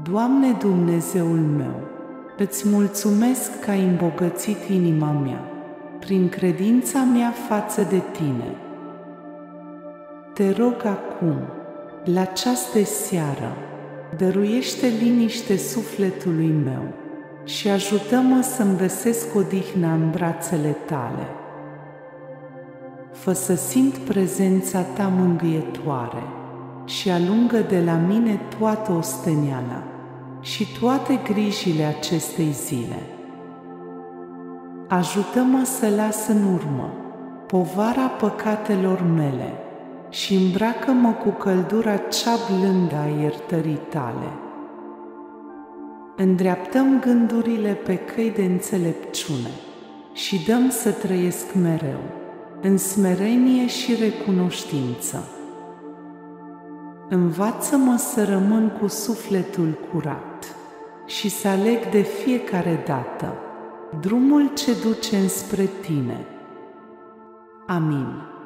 Doamne Dumnezeul meu, îți mulțumesc că ai îmbogățit inima mea prin credința mea față de Tine. Te rog acum, la această seară, dăruiește liniște sufletului meu și ajută-mă să-mi găsesc odihna în brațele Tale. Fă să simt prezența Ta mângâietoare și alungă de la mine toată osteniala și toate grijile acestei zile. Ajută-mă să las în urmă povara păcatelor mele și îmbracă-mă cu căldura cea blândă a iertării Tale. Îndreaptă-mi gândurile pe căi de înțelepciune și dă-mi să trăiesc mereu în smerenie și recunoștință. Învață-mă să rămân cu sufletul curat și să aleg de fiecare dată drumul ce duce înspre Tine. Amin.